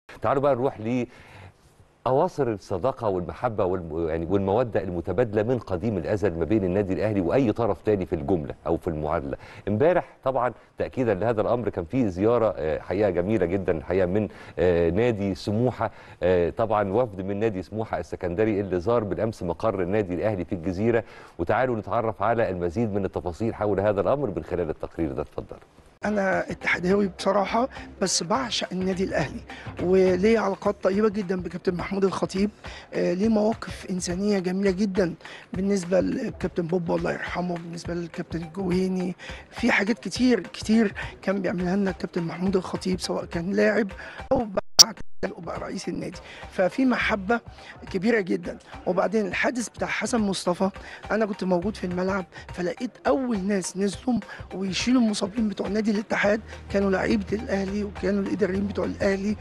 تعالوا بقى نروح أواصر الصداقة والمحبة والمودة المتبادلة من قديم الأزل ما بين النادي الأهلي وأي طرف تاني في الجملة أو في المعادلة. امبارح طبعا تأكيدا لهذا الأمر كان فيه زيارة حقيقة جميلة جدا الحقيقة من نادي سموحة. طبعا وفد من نادي سموحة السكندري اللي زار بالأمس مقر النادي الأهلي في الجزيرة، وتعالوا نتعرف على المزيد من التفاصيل حول هذا الأمر من خلال التقرير ده. اتفضل. أنا اتحاداوي بصراحة، بس بعشق النادي الأهلي وليه علاقات طيبة جدا بكابتن محمود الخطيب. ليه مواقف إنسانية جميلة جدا بالنسبة للكابتن بوب الله يرحمه، بالنسبة للكابتن الجوهيني. في حاجات كتير كتير كان بيعملها لنا الكابتن محمود الخطيب، سواء كان لاعب أو بعد وبقى رئيس النادي، ففي محبة كبيرة جدا. وبعدين الحادث بتاع حسن مصطفى، أنا كنت موجود في الملعب فلقيت أول ناس نزلوا ويشيلوا المصابين بتوع نادي الاتحاد كانوا لعيبة الأهلي وكانوا الإداريين بتوع الأهلي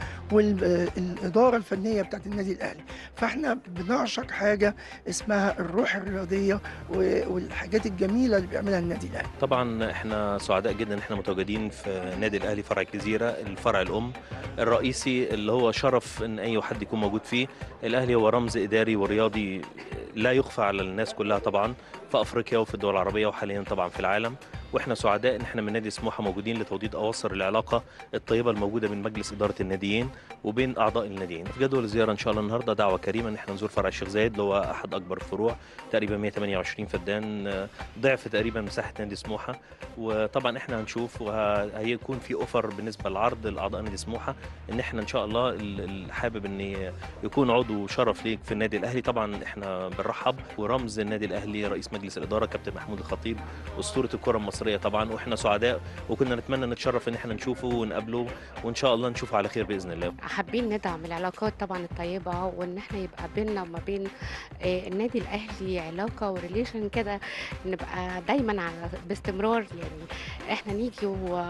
والإدارة الفنية بتاعت النادي الأهلي. فإحنا بنعشق حاجة اسمها الروح الرياضية والحاجات الجميلة اللي بيعملها النادي الأهلي. طبعا احنا سعداء جدا ان احنا متواجدين في نادي الأهلي فرع الجزيرة، الفرع الأم الرئيسي اللي هو شرف ان اي حد يكون موجود فيه. الاهلي هو رمز اداري ورياضي لا يخفى على الناس كلها طبعا في افريقيا وفي الدول العربيه وحاليا طبعا في العالم. واحنا سعداء ان احنا من نادي سموحه موجودين لتوطيد اواصر العلاقه الطيبه الموجوده بين مجلس اداره الناديين وبين اعضاء الناديين. في جدول الزياره ان شاء الله النهارده دعوه كريمه ان احنا نزور فرع الشيخ زايد اللي هو احد اكبر الفروع، تقريبا 128 فدان، ضعف تقريبا مساحه نادي سموحه. وطبعا احنا هنشوف وهيكون في اوفر بالنسبه للعرض لاعضاء نادي سموحه ان احنا ان شاء الله اللي حابب ان يكون عضو شرف ليك في النادي الاهلي طبعا احنا بنرحب. ورمز النادي الاهلي رئيس مجلس الاداره كابتن محمود الخطيب، اسطوره الكره المصريه طبعا، واحنا سعداء وكنا نتمنى نتشرف ان احنا نشوفه ونقابله وان شاء الله نشوفه على خير باذن الله. حابين ندعم العلاقات طبعا الطيبه، وان احنا يبقى بيننا وما بين النادي الاهلي علاقه وريليشن كده، نبقى دايما على باستمرار. يعني احنا نيجي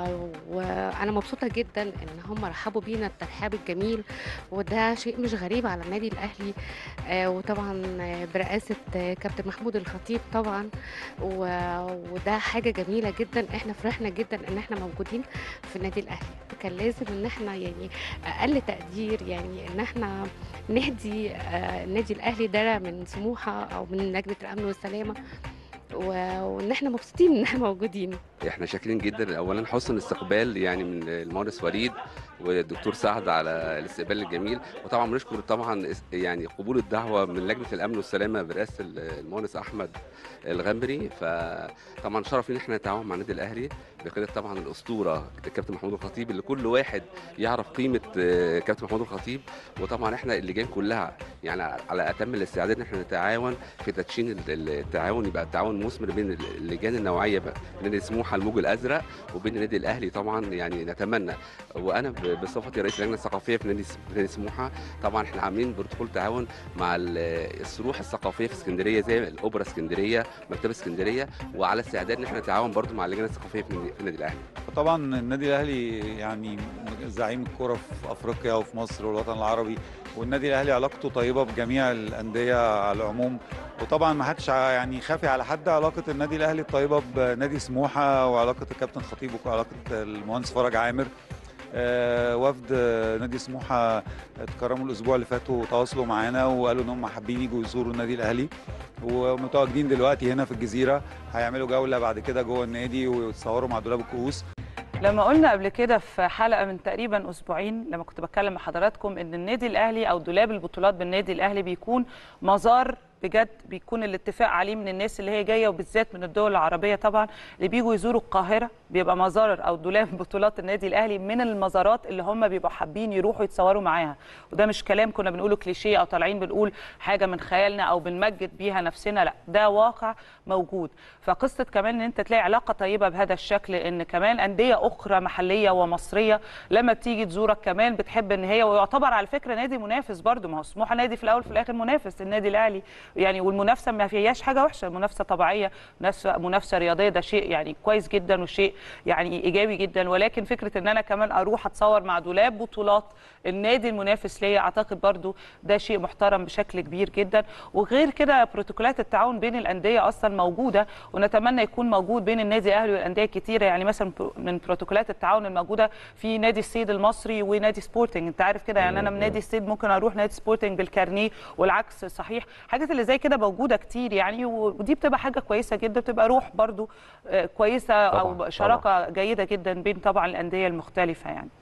وانا مبسوطه جدا ان هم رحبوا بينا الترحاب الجميل، وده شيء مش غريب على النادي الاهلي. وطبعا برئاسه كابتن محمود الخطيب طبعا، وده حاجه جميله جدا. احنا فرحنا جدا ان احنا موجودين في النادي الاهلي. كان لازم ان احنا يعني اقل تقدير يعني ان احنا نهدي النادي الاهلي ده من سموحه او من لجنه الامن والسلامه، وان احنا مبسوطين ان احنا موجودين. احنا شاكرين جدا اولا حسن الاستقبال يعني من المهندس وليد والدكتور سعد على الاستقبال الجميل، وطبعا بنشكر طبعا يعني قبول الدعوه من لجنه الامن والسلامه برئاسه المهندس احمد الغمري. فطبعا شرف ان احنا نتعاون مع النادي الاهلي بقياده طبعا الاسطوره الكابتن محمود الخطيب، اللي كل واحد يعرف قيمه كابتن محمود الخطيب. وطبعا احنا اللجان كلها يعني على اتم الاستعداد ان احنا نتعاون في تدشين التعاون، يبقى التعاون مثمر بين اللجان النوعيه بين نادي سموحه الموج الازرق وبين النادي الاهلي طبعا. يعني نتمنى، وانا بصفتي رئيس اللجنه الثقافيه في نادي سموحه طبعا احنا عاملين بروتوكول تعاون مع الصروح الثقافيه في اسكندريه زي الاوبرا اسكندريه، مكتبه اسكندريه، وعلى استعداد ان احنا نتعاون برضو مع اللجنه الثقافيه في النادي الاهلي. طبعا النادي الاهلي يعني زعيم الكره في افريقيا وفي مصر والوطن العربي، والنادي الاهلي علاقته طيبه بجميع الانديه على العموم. وطبعا ما حدش يعني خافي على حد علاقه النادي الاهلي الطيبه بنادي سموحه وعلاقه الكابتن خطيب وعلاقه المهندس فرج عامر. وفد نادي سموحه اتكرموا الاسبوع اللي فات وتواصلوا معانا وقالوا ان هم حابين يجوا يزوروا النادي الاهلي، ومتواجدين دلوقتي هنا في الجزيره. هيعملوا جوله بعد كده جوه النادي ويتصوروا مع دولاب الكؤوس. لما قلنا قبل كده في حلقه من تقريبا اسبوعين لما كنت بتكلم مع حضراتكم ان النادي الاهلي او دولاب البطولات بالنادي الاهلي بيكون مزار بجد، بيكون الاتفاق عليه من الناس اللي هي جايه وبالذات من الدول العربيه طبعا اللي بيجوا يزوروا القاهره، بيبقى مزار او دولاب بطولات النادي الاهلي من المزارات اللي هم بيبقوا حابين يروحوا يتصوروا معاها. وده مش كلام كنا بنقوله كليشيه او طالعين بنقول حاجه من خيالنا او بنمجد بيها نفسنا، لا ده واقع موجود. فقصه كمان ان انت تلاقي علاقه طيبه بهذا الشكل، ان كمان انديه اخرى محليه ومصريه لما بتيجي تزورك كمان بتحب ان هي، ويعتبر على فكره نادي منافس برده، ما هو سموحه نادي في الاول في الاخر منافس النادي الاهلي يعني، والمنافسه ما فيهاش حاجه وحشه، المنافسه طبيعيه، منافسه رياضيه، ده شيء يعني كويس جدا وشيء يعني ايجابي جدا. ولكن فكره ان انا كمان اروح اتصور مع دولاب بطولات النادي المنافس ليا، اعتقد برضو ده شيء محترم بشكل كبير جدا. وغير كده بروتوكولات التعاون بين الانديه اصلا موجوده، ونتمنى يكون موجود بين النادي الاهلي والانديه الكتيره. يعني مثلا من بروتوكولات التعاون الموجوده في نادي الصيد المصري ونادي سبورتنج، انت عارف كده. يعني انا من نادي الصيد ممكن اروح نادي سبورتنج بالكارنيه والعكس صحيح. حاجات اللي زي كده موجوده كتير يعني، ودي بتبقى حاجه كويسه جدا، بتبقى روح برضو كويسه او شراكه جيده جدا بين طبعا الانديه المختلفه يعني.